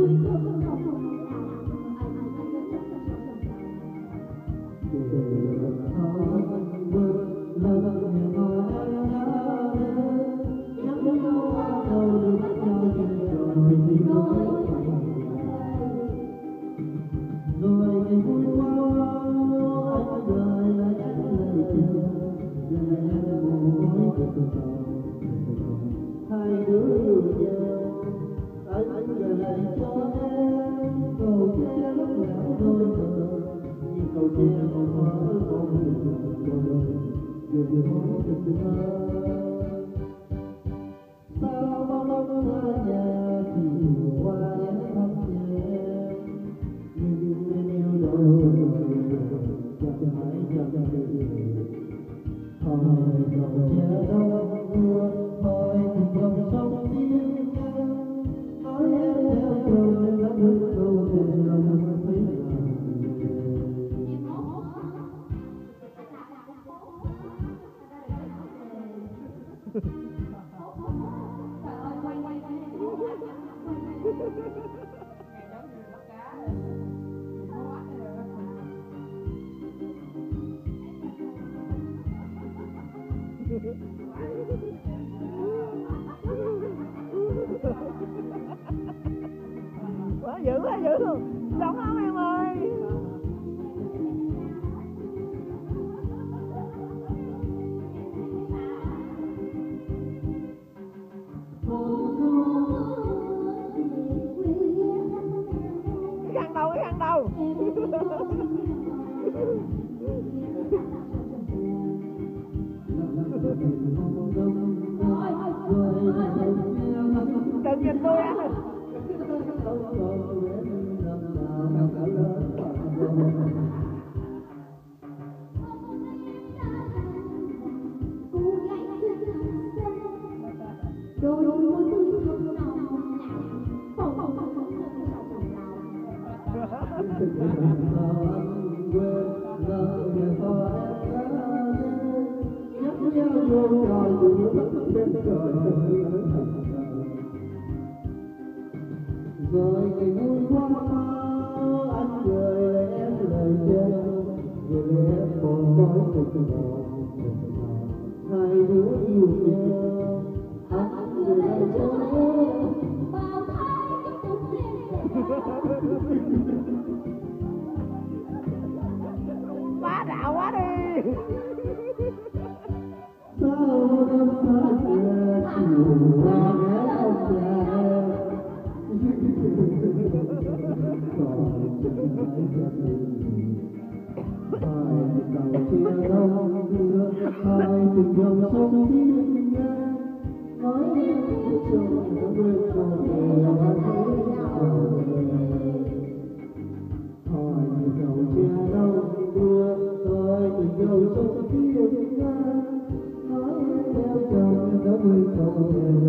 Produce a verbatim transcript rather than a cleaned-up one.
Quá dữ, quá dữ luôn, giống lắm em ơi. Cái khăn đâu, cái khăn đâu. Đừng nhìn tôi á. Đôi môi tươi thơm nồng nàn, bồng bồng bồng bồng rồi ngày vui qua anh cười em lời treo rồi em còn nói cuộc đời hai đứa yêu nhau anh cười lại cho em bao thái trong cuộc Bá đạo quá đi. sao năm xa xưa chiều qua ghé ông già hai chia đông đưa hai tình dòng sông thiên nga nói em trong quên rồi hỏi dòng chia đông đưa hai tình dòng sông thiên nga nói em theo chồng đã quên rồi